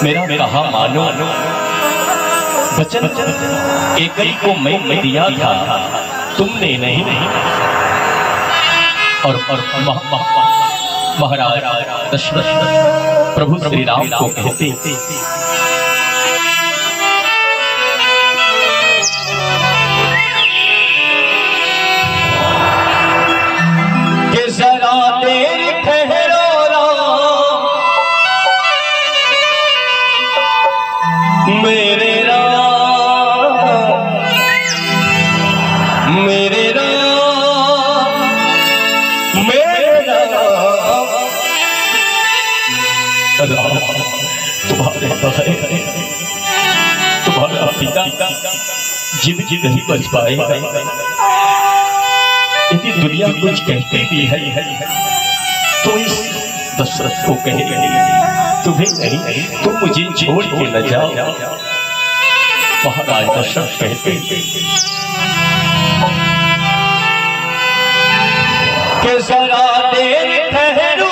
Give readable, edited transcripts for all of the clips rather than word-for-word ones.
मेरा कहा मानो वचन एक ही को मैं दिया था, तुमने नहीं। और महाराज दशरथ प्रभु श्री राम को कहते कि जरा देर ठहरो राम, मेरे तुम्हारा पिता जिंदगी नहीं बच पाए। यदि दुनिया कुछ कहते भी है तो इस दशरथ को कहे तुम्हें नहीं, तुम मुझे छोड़ के न जाओ। महाराज दशरथ कहते कि जरा देर ठहरो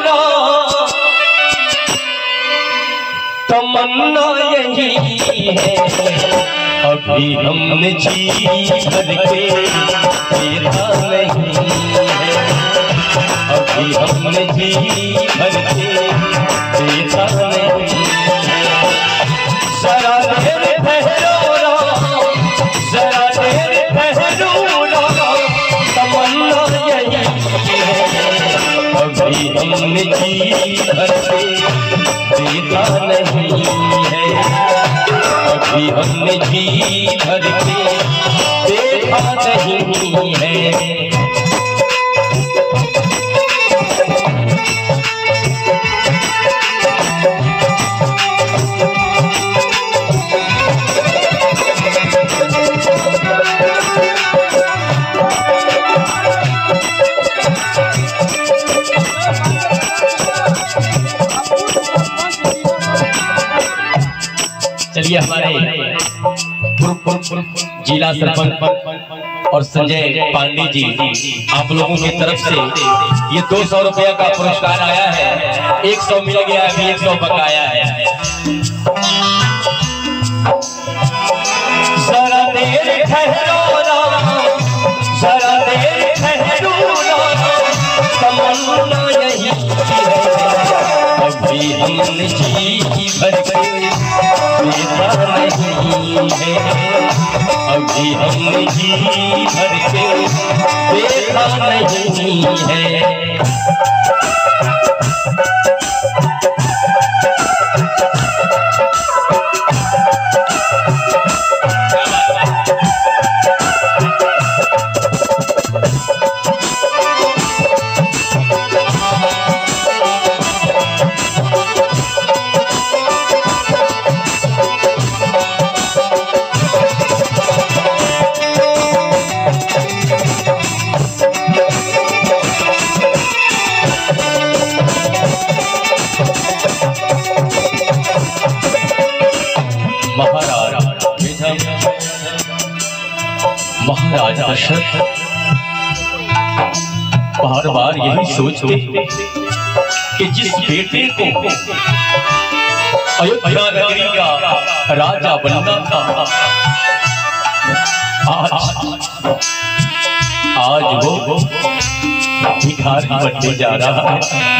तमन्ना यही है, अभी हमने जी भर के देखा नहीं है, अभी हमने जी भर के देखा नहीं है। जरा देर ठहरो जरा देर ठहरो तमन्ना यही है, अभी हमने जी भर के देखा नहीं है, अभी हमने जी भर के देखा नहीं है। चलिए हमारे जिला सरपंच और संजय पांडे जी आप लोगों की तरफ से ये 200 रुपया का पुरस्कार आया है। 100 मिल गया, अभी 100 बकाया है। जरा देर ठहरो जरा देर ठहरो तमन्ना यही है, अभी हमने जी भर के देखा नहीं है, अभी हमने जी भर के देखा नहीं है। महाराज दशरथ बार बार यही सोचते कि जिस बेटे को अयोध्या नगरी का राजा बनना था, आज वो भिखारी बनने जा रहा है।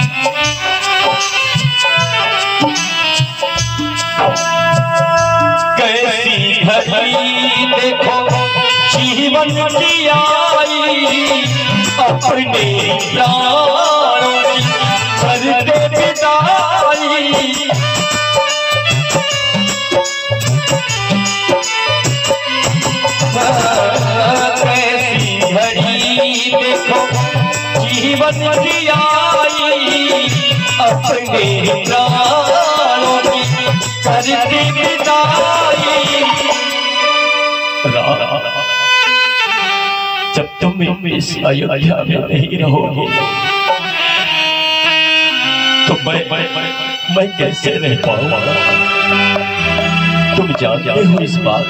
कैसी घड़ी देखो जीवन की आई, अपने प्राणों की करते विदाई। कैसी घड़ी देखो जीवन की आई, अपने प्राणों की करते विदाई। जब तुम इस अयोध्या में नहीं रहोगे तो मैं कैसे रह पाऊंगा? तुम जानते हो इस बात,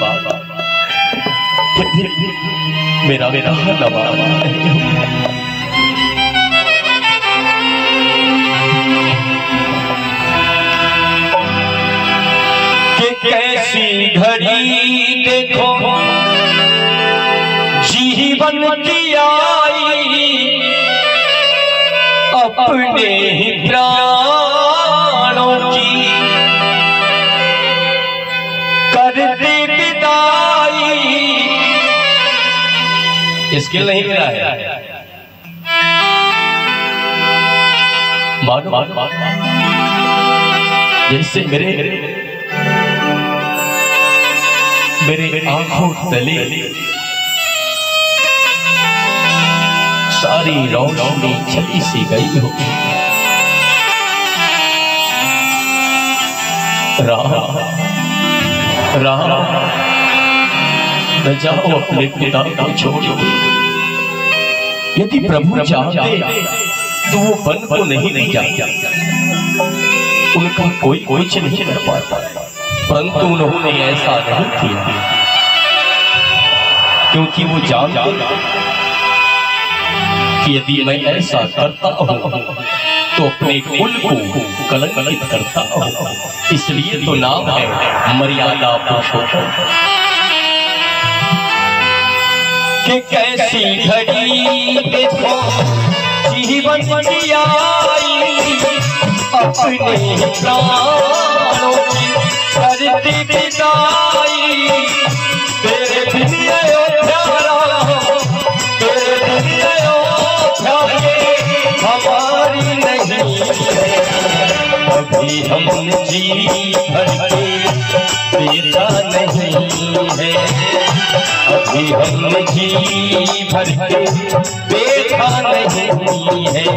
मेरा नवा नहीं होगा। अपने ही प्राणों की करते विदाई। स्किल नहीं मिला है, मानो जैसे मेरे आंखों तले सारी रोशनी चली सी गई हो। राह न जाओ अपने पिता को छोड़। यदि प्रभु चाहते तो वो वन को नहीं जाता, उनका कोई कुछ नहीं कर पाता, परंतु उन्होंने ऐसा नहीं किया क्योंकि वो जानते कि यदि मैं ऐसा करता हूं तो अपने कुल को कलंकित करता हूं। इसलिए तो नाम है मर्यादा पुरुषोत्तम। कि कैसी घड़ी देखो जीवन की आई, अपने प्राणों की करते विदाई। तेरे बिन अयोध्या, तेरे बिन अयोध्या हमारी नहीं है। अभी हम जी भर के बेटा नहीं है, अभी हम जी भर के बेटा नहीं है।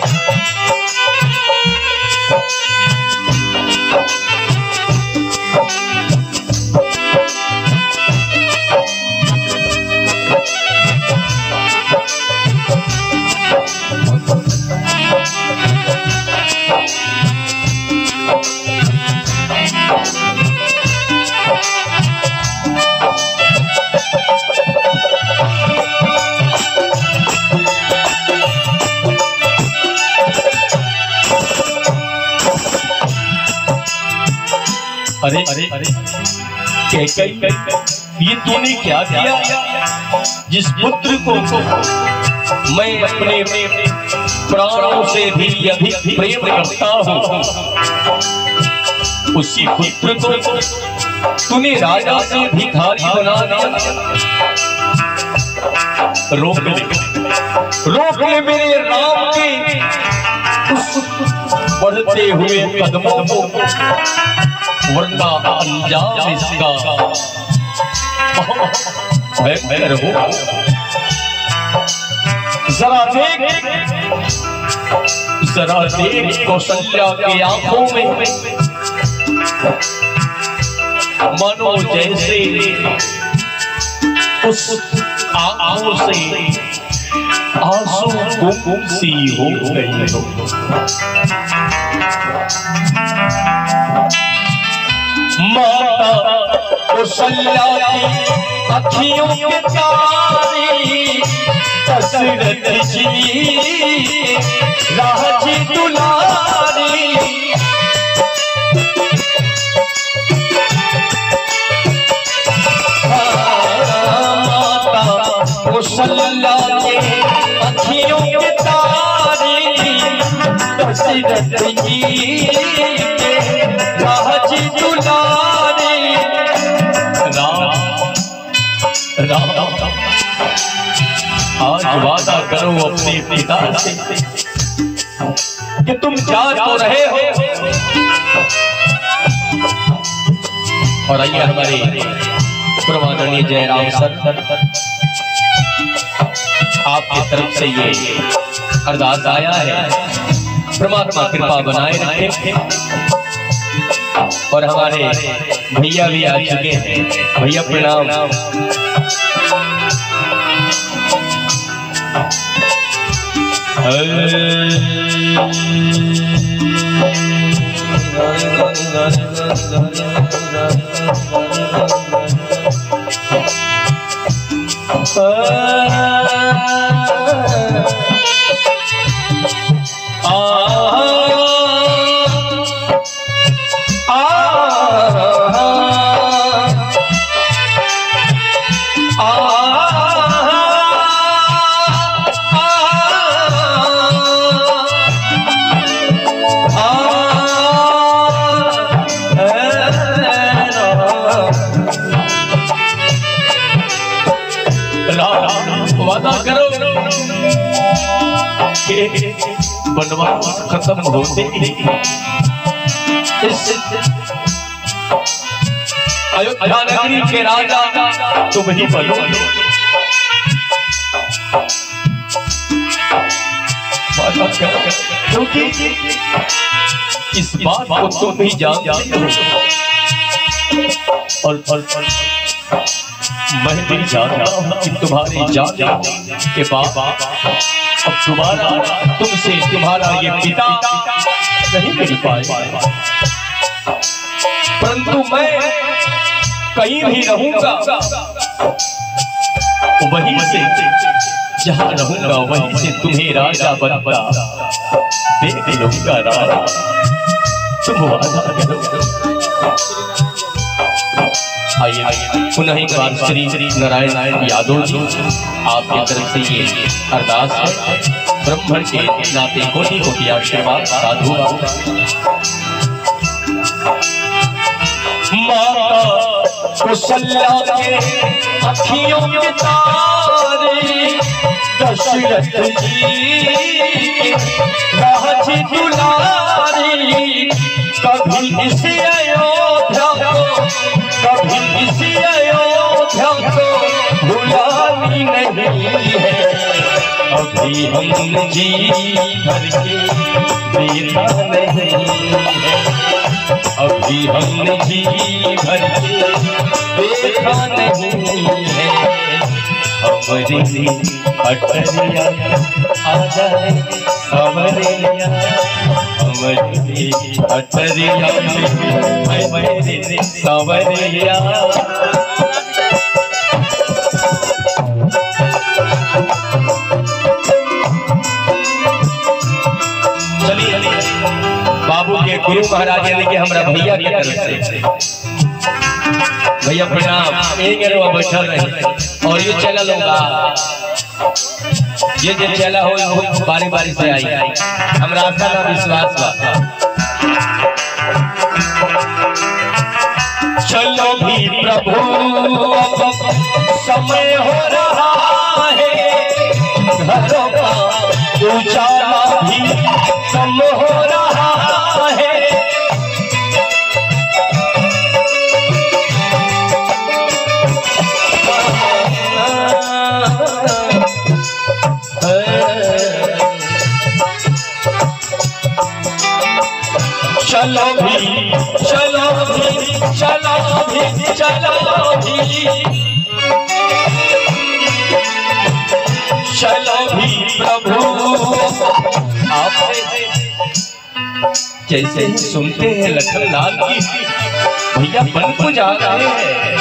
अरे ये तूने क्या किया? जिस पुत्र को मैं अपने प्राणों से भी अधिक प्रेम करता हूँ, उसी पुत्र को तूने राजा से भिखारी बना दिया। रोक ले मेरे राम के उस बढ़ते हुए कदमों को, वरना अंजाम इसका भयंकर होगा। जरा देख कौशल्या की आंखों में मानो जैसे उस आंखों से आंसू गुम सी हो गई हो। माता कौशल्या की अखियों के तारे, दशरथ जी राजी दुलारी। माता कौशल्या के अखियों के तारे, दशरथ जी राजी दुलारी। राम आज वादा करो अपने पिता से कि तुम जा तो रहे हो। और आइए हमारे पूर्वादरणीय जयराम सर, आपकी तरफ से ये अरदास आया है, परमात्मा कृपा बनाए रखे। और हमारे भैया भी आ चुके हैं, भैया प्रणाम। के वनवास खत्म होते ही इस अयोध्या नगरी के राजा तुम ही बनो। क्योंकि इस बात को तुम ही जानते हो और मैं भी जानता हूं कि तुम्हारी जान के बाद अब तुम्हारा तुमसे तुम्हारा ये पिता नहीं मिल पाएगा, परंतु मैं कहीं भी रहूंगा, वहीं से जहां रहूंगा वहीं से तुम्हें राजा बनता देख लूंगा। राजा तुम वादा करो। आइए पुनः एक बार श्री नारायण यादव जी आपकी तरफ से ये अरदास है, ब्राह्मण के नाते कोटि कोटि आशीर्वाद साधु। माता कौशल्या के अखियों के तारे, दशरथ जी राज दुलारी, कभी इस अयोध्या को कभी इस अयोध्या को भुलानी नहीं है। अभी हमने जी भर के देखा नहीं है, अभी हमने जी भर के देखा नहीं है। हमारी अटरिया आ जाए सवरिया, हमारी अटरिया सवरिया। चलिए बाबू के गुरु महाराज यानी कि हमारा भैया की तरफ से भैया प्रणाम। एक बैठा रहे और ये चला लूंगा, ये जो चला हो बारी बारी से आई, हमरा आस्था ना विश्वास बा। चलो भी प्रभु समय हो रहा है, घरों का उजाला भी कम हो रहा है। चलो भी चलो भी चलो भी चलो भी चलो भी प्रभु। आप जैसे ही सुनते हैं लखनलाल की भैया बन को जा रहे हैं,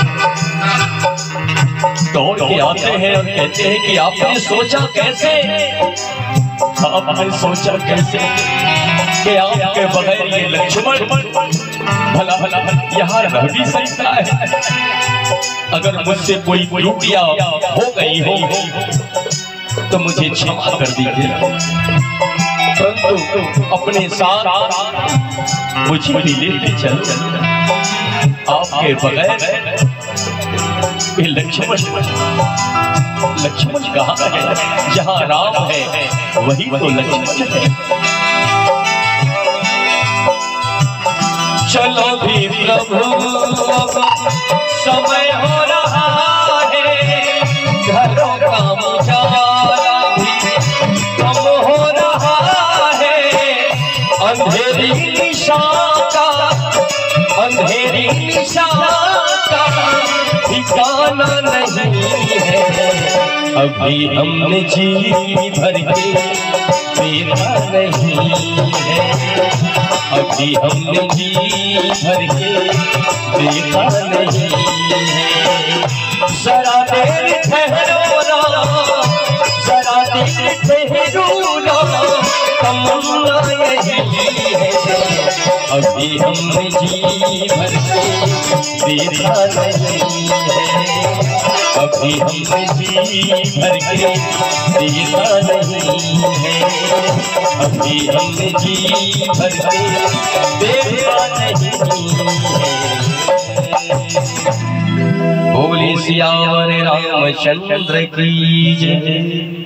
दौड़ के आते हैं और कहते हैं कि आपने सोचा कैसे, आपने सोचा कैसे कि आपके बगैर ये लक्ष्मण भला भला यहाँ रह भी सकता है। अगर मुझसे कोई त्रुटियां हो गई हो तो मुझे क्षमा कर दीजिए, परंतु अपने साथ मुझे भी लेते चल। आपके बगैर ये लक्ष्मण कहाँ है? जहाँ राम है वही तो लक्ष्मण है। चलो भी प्रभु समय हो रहा है, घरों का उजाला भी कम हो रहा है। अंधेरी निशा का ठिकाना नहीं है। अभी हमने जी भर के देखा नहीं है, अभी हमने जी भर के देखा नहीं है। जरा देर ठहरो ना, जरा देर ठहरो ना, तमन्ना यही है। अभी हमने जी भर के देखा नहीं है, अभी हमने जी भर के देखा नहीं है। अभी हमने जी भर के देखा नहीं है। बोले सियावर रामचंद्र की जय।